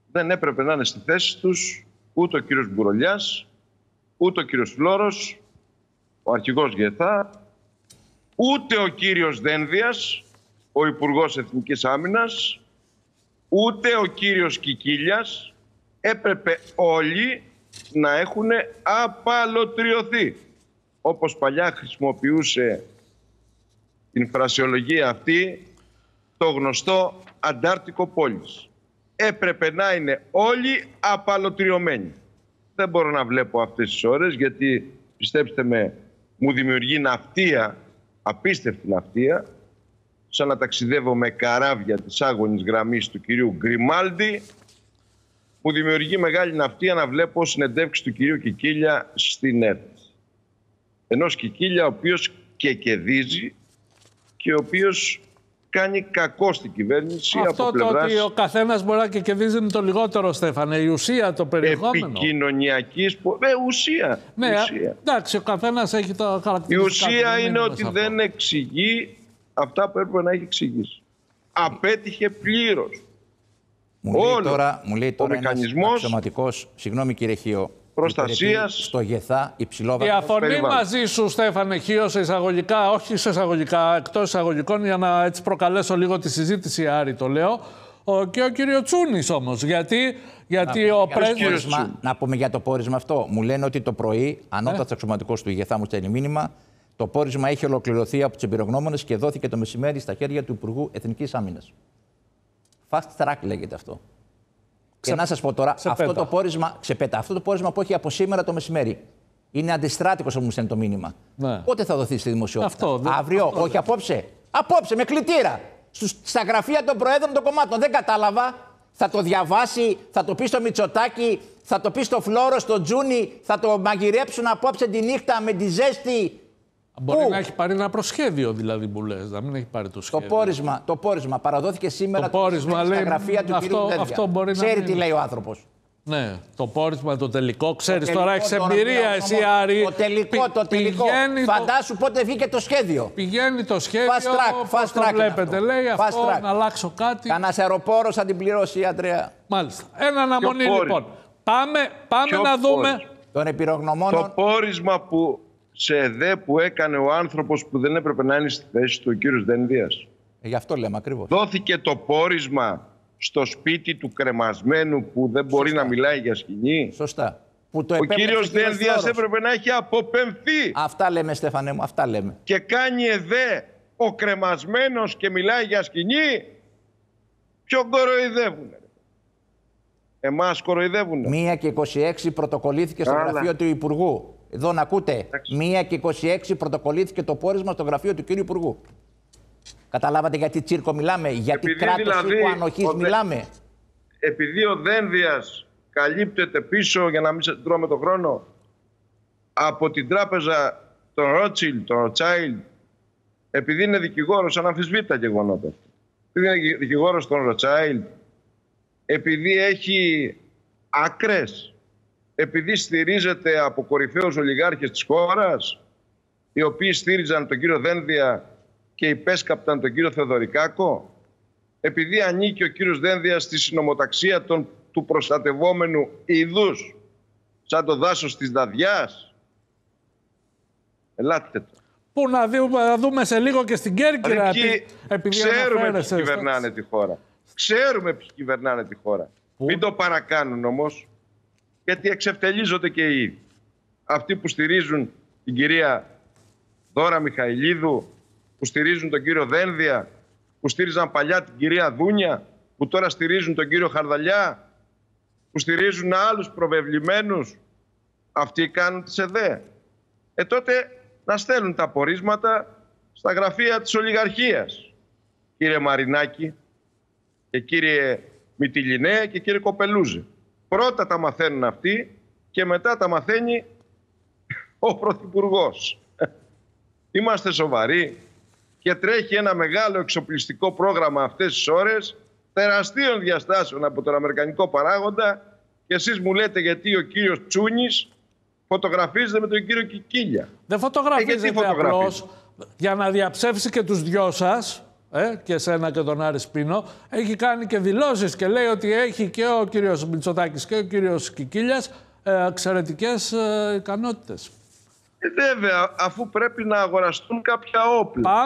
δεν έπρεπε να είναι στη θέση τους ούτε ο κύριος Μπουρολιάς, ούτε ο κύριος Φλόρος, ο αρχηγός ΓΕΘΑ, ούτε ο κύριος Δένδιας, ο Υπουργός Εθνικής Άμυνας, ούτε ο κύριος Κικίλιας. Έπρεπε όλοι να έχουν απαλωτριωθεί. Όπως παλιά χρησιμοποιούσε την φρασιολογία αυτή το γνωστό Αντάρτικο Πόλης. Έπρεπε να είναι όλοι απαλωτριωμένοι. Δεν μπορώ να βλέπω αυτές τις ώρες, γιατί πιστέψτε με, μου δημιουργεί ναυτία, απίστευτη ναυτία, σαν να ταξιδεύω με καράβια της άγωνης γραμμής του κυρίου Γκριμάλντι. Μου δημιουργεί μεγάλη ναυτία να βλέπω συνεντεύξεις του κυρίου Κικίλια στην ΕΡΤ. Ενός Κικίλια ο οποίος και κερδίζει και ο οποίος κάνει κακό στην κυβέρνηση. Αυτό από πλευράς... το ότι ο καθένας μπορεί να και κερδίζει είναι το λιγότερο, Στέφανε. Η ουσία, το περιεχόμενο. Επικοινωνιακής... ουσία. Ναι, ουσία. Εντάξει, ο καθένας έχει το χαρακτηριστικό. Η ουσία είναι ότι δεν εξηγεί αυτά που έπρεπε να έχει εξηγήσει. Απέτυχε πλήρως. Μου λέει τώρα ένας αξιωματικός, συγγνώμη κύριε Χίο, προστασίας στο ΓΕΘΑ υψηλόβαθμος. Η αφορμή μαζί σου, Στέφανε Χίο, σε εισαγωγικά, όχι σε εισαγωγικά, εκτός εισαγωγικών, για να έτσι προκαλέσω λίγο τη συζήτηση, Άρη, το λέω, και ο κύριο Τσούνης όμως. Γιατί ο πρέσβης... Να πούμε για το πόρισμα αυτό. Μου λένε ότι το πρωί, ανώτατος αξιωματικός του ΓΕΘΑ μου στέλνει μήνυμα, το πόρισμα έχει ολοκληρωθεί από τους εμπειρογνώμονες και δόθηκε το μεσημέρι στα χέρια του Υπουργού Εθνικής Άμυνας. Fast track λέγεται αυτό. Και να σας πω τώρα, αυτό το πόρισμα που έχει από σήμερα το μεσημέρι είναι αντιστράτικος, όπως μου στέλνει το μήνυμα. Ναι. Πότε θα δοθεί στη δημοσιότητα? Αύριο, όχι απόψε. Απόψε, με κλητήρα. Στα γραφεία των Προέδρων των κομμάτων. Δεν κατάλαβα. Θα το διαβάσει, θα το πει στο Μητσοτάκη, θα το πει στο Φλόρο, στο Τζούνι, θα το μαγειρέψουν απόψε τη νύχτα με τη ζέστη. Μπορεί να έχει πάρει ένα προσχέδιο, δηλαδή, που λες, να μην έχει πάρει το σχέδιο. Το πόρισμα παραδόθηκε σήμερα στα γραφεία του κ. Δένδια. Ξέρει τι λέει ο άνθρωπος. Ναι, το πόρισμα, το τελικό. Ξέρεις, τώρα έχεις εμπειρία εσύ, Άρη. Το τελικό. Φαντάσου πότε βγήκε το σχέδιο. Πηγαίνει το σχέδιο. Fast track. Βλέπετε, λέει αυτό, να αλλάξω κάτι. Κανένας αεροπόρος θα την πληρώσει, Αντρέα. Μάλιστα. Ένα αναμονή, λοιπόν. Πάμε να δούμε. Τον εμπειρογνωμόνων. Το πόρισμα σε ΕΔΕ που έκανε ο άνθρωπος που δεν έπρεπε να είναι στη θέση του, ο κύριος Δένδιας. Γι' αυτό λέμε ακριβώς. Δόθηκε το πόρισμα στο σπίτι του κρεμασμένου που δεν μπορεί να μιλάει για σκηνή. Σωστά. Ο κύριος Δένδιας έπρεπε να έχει αποπεμφθεί. Αυτά λέμε, Στέφανε μου, αυτά λέμε. Και κάνει ΕΔΕ ο κρεμασμένος και μιλάει για σκηνή. Ποιον κοροϊδεύουνε? Εμάς κοροϊδεύουνε. 1:26 πρωτοκολλήθηκε στο γραφείο του Υπουργού. Εδώ να ακούτε. 1:26 πρωτοκολλήθηκε το πόρισμα στο γραφείο του κύριου Υπουργού. Καταλάβατε γιατί τσίρκο μιλάμε, γιατί κράτος δηλαδή, οίκου ανοχής μιλάμε. Επειδή ο Δένδιας καλύπτεται πίσω, για να μην σε τρώμε τον χρόνο, από την τράπεζα των Rothschild, επειδή είναι δικηγόρος, αναμφισβήτητα γεγονότα. Επειδή είναι δικηγόρος των Rothschild, επειδή έχει άκρες, επειδή στηρίζεται από κορυφαίους ολιγάρχες της χώρας, οι οποίοι στήριζαν τον κύριο Δένδια και υπέσκαπταν τον κύριο Θεοδωρικάκο, επειδή ανήκει ο κύριος Δένδιας στη συνομοταξία του προστατευόμενου είδους, σαν το δάσος της Δαδιάς. Ελάτε το. Πού να δούμε σε λίγο και στην Κέρκυρα. Ξέρουμε ποιοι κυβερνάνε τη χώρα. Ξέρουμε ποιοι κυβερνάνε τη χώρα. Μην το παρακάνουν όμως, γιατί εξευτελίζονται και οι ίδιοι. Αυτοί που στηρίζουν την κυρία Δώρα Μιχαηλίδου, που στηρίζουν τον κύριο Δένδια, που στήριζαν παλιά την κυρία Δούνια, που τώρα στηρίζουν τον κύριο Χαρδαλιά, που στηρίζουν άλλους προβεβλημένους, αυτοί κάνουν τις ΕΔΕ. Τότε να στέλνουν τα πορίσματα στα γραφεία της ολιγαρχίας. Κύριε Μαρινάκη και κύριε Μητυλινέ και κύριε Κοπελούζε. Πρώτα τα μαθαίνουν αυτοί και μετά τα μαθαίνει ο Πρωθυπουργός. Είμαστε σοβαροί και τρέχει ένα μεγάλο εξοπλιστικό πρόγραμμα αυτές τις ώρες, τεραστίων διαστάσεων από τον αμερικανικό παράγοντα, και εσείς μου λέτε γιατί ο κύριος Τσούνης φωτογραφίζεται με τον κύριο Κικίλια. Δεν φωτογραφίζεται απλώς για να διαψεύσει και τους δυο σας, και εσένα και τον Άρη Σπίνο, έχει κάνει και δηλώσεις και λέει ότι έχει και ο κύριος Μητσοτάκης και ο κύριος Κικίλιας εξαιρετικές ικανότητες. Βέβαια, αφού πρέπει να αγοραστούν κάποια όπλα.